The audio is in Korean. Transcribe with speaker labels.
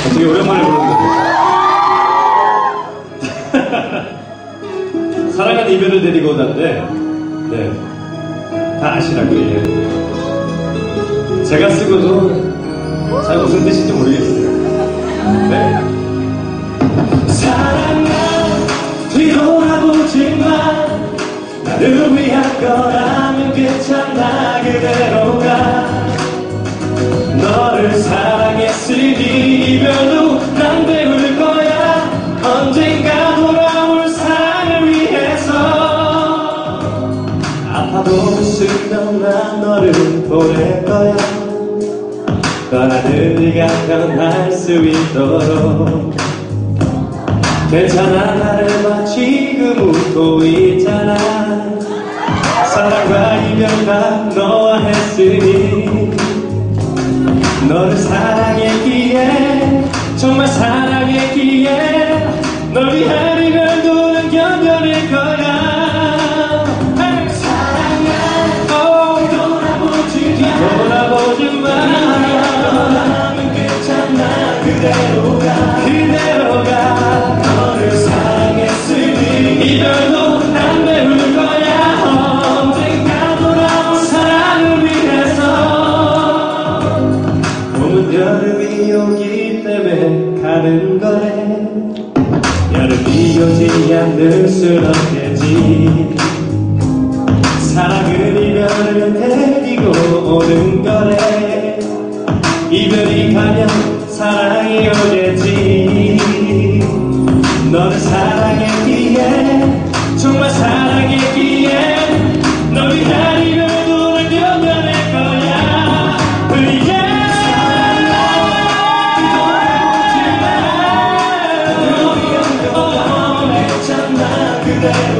Speaker 1: 되게 오랜만에 부르는데 사랑한 이별을 데리고 오던데 네, 다 아시라고요. 예. 제가 쓰고도 잘 무슨 뜻인지 모르겠어요. 네. 사랑아 뒤돌아보지마 나를 위한 거라면 괜찮아 그대로가 너를 사랑했으니 이별도 난 배울 거야 언젠가 돌아올 사랑을 위해서 아파도 웃으며 난 너를 보낼 거야 떠나는 네가 변할 수 있도록 괜찮아 나를 봐 지금 웃고 있잖아 사랑과 이별 다 너와 했으니 너를 사랑했기에 정말 사랑했기에 널 위한 이별도 난 견뎌낼 거야 사랑아 돌아보지 마 너라면 괜찮아 그대로가 너를 사랑했으니 이별도 난 배울 거야 언젠가 돌아올 사랑을 위해서 봄은 여름이 오기 때문에 가는 거래 여름이 오지 않을 순 없겠지 사랑은 이별을 데리고 오는 거래 이별이 가면 사랑이 오겠지 너를 사랑했기에 정말 사랑했기에 널 위한 이별도 난 견뎌낼 거야 그대로